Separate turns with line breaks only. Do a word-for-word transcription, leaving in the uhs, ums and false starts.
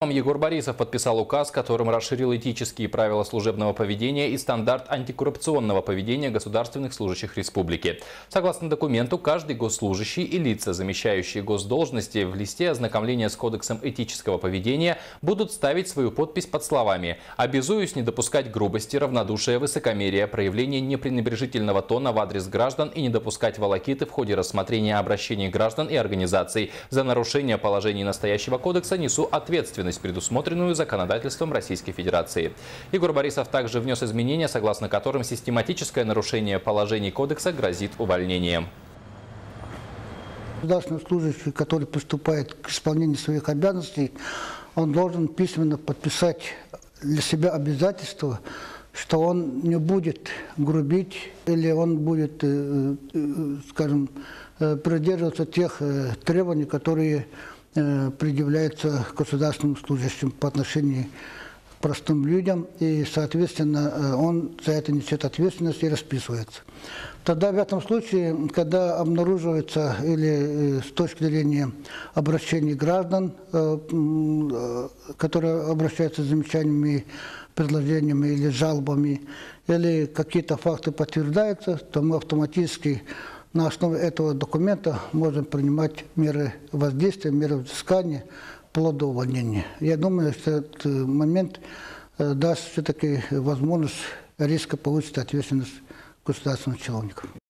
Егор Борисов подписал указ, которым расширил этические правила служебного поведения и стандарт антикоррупционного поведения государственных служащих республики. Согласно документу, каждый госслужащий и лица, замещающие госдолжности, в листе ознакомления с кодексом этического поведения будут ставить свою подпись под словами: «Обязуюсь не допускать грубости, равнодушия, высокомерия, проявления непренебрежительного тона в адрес граждан и не допускать волокиты в ходе рассмотрения обращений граждан и организаций. За нарушение положений настоящего кодекса несу ответственность, предусмотренную законодательством Российской Федерации». Егор Борисов также внес изменения, согласно которым систематическое нарушение положений кодекса грозит увольнением.
Государственный служащий, который приступает к исполнению своих обязанностей, он должен письменно подписать для себя обязательство, что он не будет грубить или он будет, скажем, придерживаться тех требований, которые предъявляется государственным служащим по отношению к простым людям, и, соответственно, он за это несет ответственность и расписывается. Тогда в этом случае, когда обнаруживается или с точки зрения обращений граждан, которые обращаются с замечаниями, предложениями или жалобами, или какие-то факты подтверждаются, то мы автоматически на основе этого документа можем принимать меры воздействия, меры взыскания, вплоть до увольнения. Я думаю, что этот момент даст все-таки возможность резко повысить ответственность государственных чиновников.